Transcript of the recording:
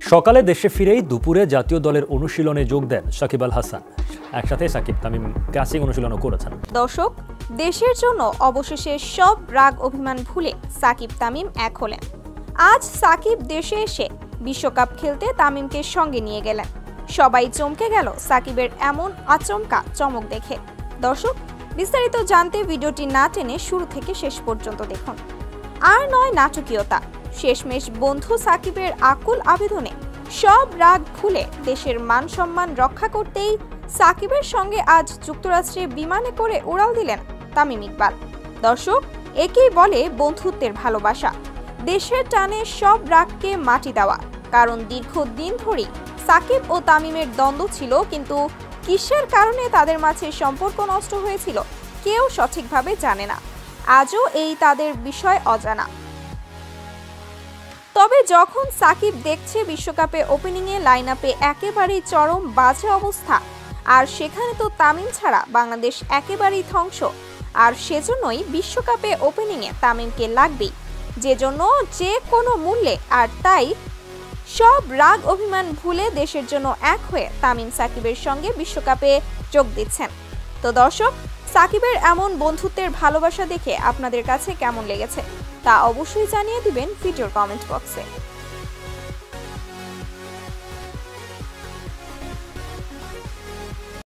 সকালে দেশে ফিরেই দুপুরে জাতীয় দলের অনুশীলনে যোগ দেন সাকিব আল হাসান। একসাথে সাকিব তামিম ক্লাসিক অনুশীলনও করেছেন। দর্শক, দেশের জন্য অবশেষে সব রাগ অভিমান ভুলে সাকিব তামিম এক হলেন। আজ সাকিব দেশে এসে বিশ্বকাপ খেলতে তামিমকে সঙ্গে নিয়ে গেলেন। সবাই চমকে গেল সাকিবের এমন আচমকা চমক দেখে। দর্শক, বিস্তারিত জানতে ভিডিওটি না টেনে শুরু থেকে শেষ পর্যন্ত দেখুন। আর নয় নাটকীয়তা, শেষমেশ বন্ধু সাকিবের আকুল আবেদনে সব রাগ ভুলে দেশের মান সম্মান রক্ষা করতেই সাকিবের সঙ্গে আজ যুক্তরাষ্ট্রে বিমানে করে উড়াল দিলেন তামিম ইকবাল। দর্শক, একেই বলে বন্ধুত্বের ভালোবাসা, দেশের টানে সব রাগকে মাটি দেওয়া। কারণ দীর্ঘদিন ধরেই সাকিব ও তামিমের দ্বন্দ্ব ছিল, কিন্তু কিসের কারণে তাদের মাঝে সম্পর্ক নষ্ট হয়েছিল কেউ সঠিকভাবে জানে না। আজও এই তাদের বিষয় অজানা। তবে যখন সাকিব দেখছে বিশ্বকাপে ওপেনিংয়ে লাইন আপে একেবারেই চরম বাজে অবস্থা, আর সেখানে তো তামিম ছাড়া বাংলাদেশ একেবারেই ধ্বংস, আর সেজন্যই বিশ্বকাপে ওপেনিংয়ে তামিমকে লাগবেই, যে জন্য যে কোনো মূল্যে। আর তাই সব রাগ অভিমান ভুলে দেশের জন্য এক হয়ে তামিম সাকিবের সঙ্গে বিশ্বকাপে যোগ দিচ্ছেন। তো দর্শক, সাকিবের এমন বন্ধুত্বের ভালোবাসা দেখে আপনাদের কাছে কেমন লেগেছে তা অবশ্যই জানিয়ে দিবেন ভিডিওর কমেন্ট বক্সে।